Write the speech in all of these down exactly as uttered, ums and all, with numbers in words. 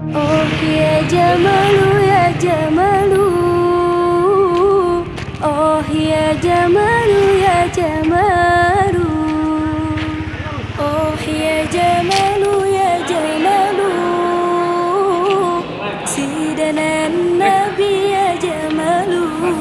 Oh ya Jamalu ya Jamalu, oh ya Jamalu ya Jamalu, oh ya Jamalu ya Jamalu, Sidana Nabi ya Jamalu.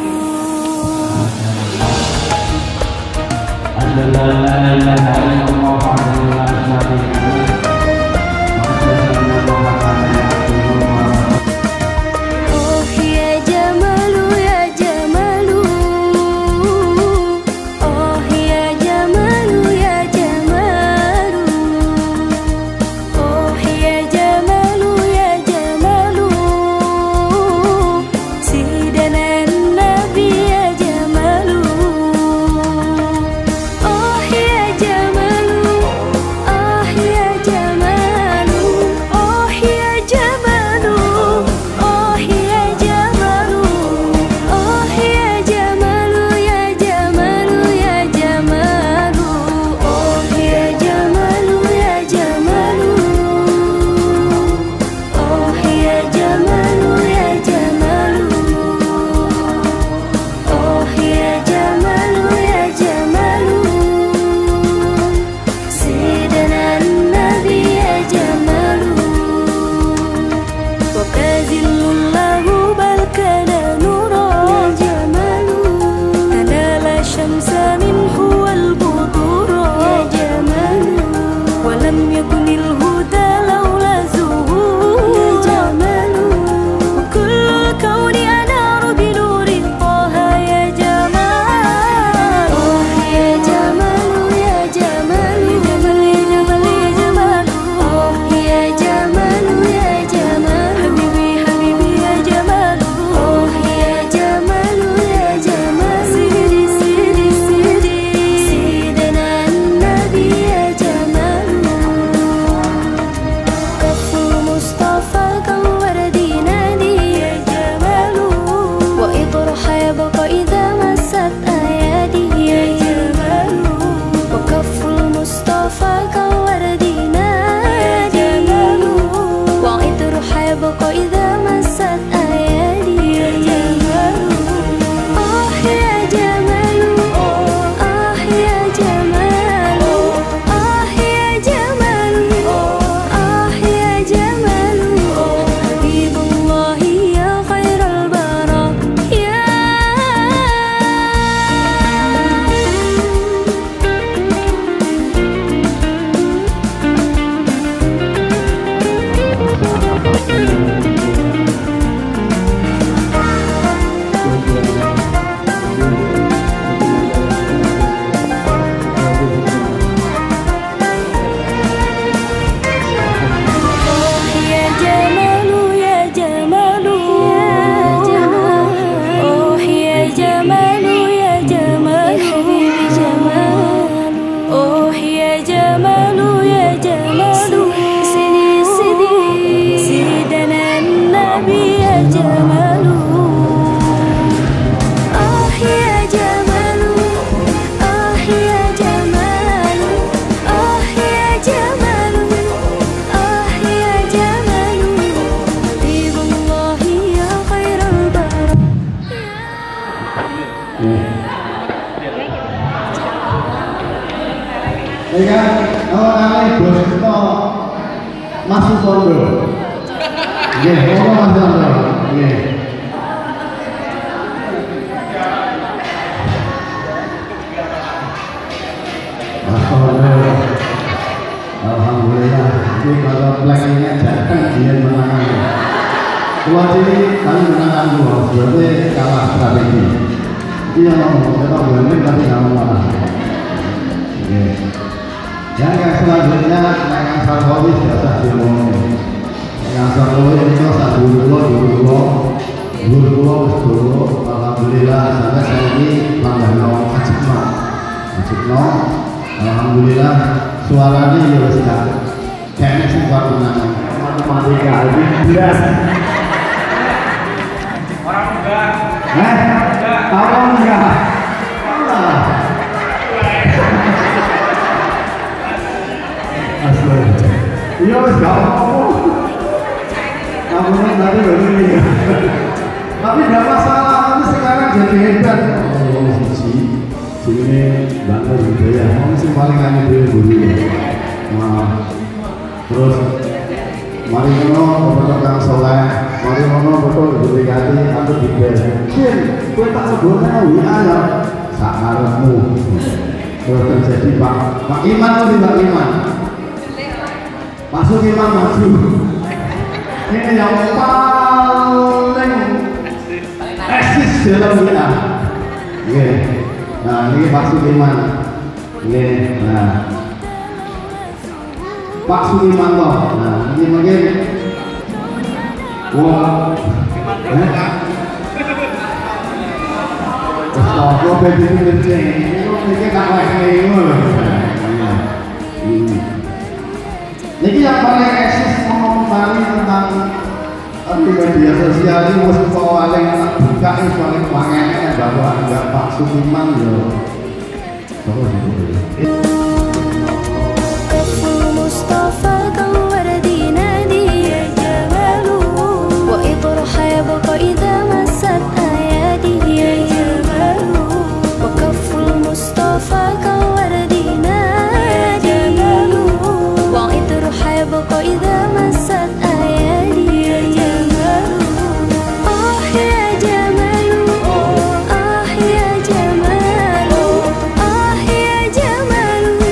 Ya kan, kalau kali bos itu masuk pondok. Nggih, ngono Mas Chandra. Nggih. Alhamdulillah, ini kalau planningnya datang dia menang. Keluar sini kami menang dua, berarti kalah strategi. Iya, kita bermain tapi nggak menang. Dan yang selanjutnya yang sarkowi biasa diomongin. Yang sarkowi itu satu dua dua dua dua dua dua. Alhamdulillah sampai saya ini langgano Ajikno. Ajikno, alhamdulillah suaranya ya sudah kayaknya sempat menang. Matematika ini belas. Orang enggak. Eh, orang enggak. Iya, wis gak apa-apa. Kamu tadi baru ini. Tapi gak masalah, nanti sekarang jadi hebat. Oh, siji. Sini bantu gitu ya. Kamu sih paling aneh dulu dulu. Nah, terus mari ngono betul kang soleh, mari ngono betul diberikan aku dibel. Sin, kowe tak sebutnya W A ya. Sak karepmu. Terus terjadi Pak Pak Iman tuh Pak Iman. Masuk Iman maju. Ini yang paling eksis dalam W A. Oke. Nah, ini Pak Sudirman. Oke. Nah. Pak Sudirmanto. Nah, ini mungkin wah. Oh, kok baby kenceng. Ini kan lagi ngono. Ini yang paling eksis mengomentari tentang di media sosial ini mesti paling buka ini paling pangennya bahwa enggak Pak Sudirman ya. Terus Mustafa kau wardina dia jamalu wa itrah yabqa idza massat ayadi ya jamalu wa kaful Mustafa kau wardina jamalu wa itrah yabqa idza massat ayadi ya jamalu ah ya jamalu ah ya jamalu ah ya jamalu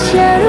syaru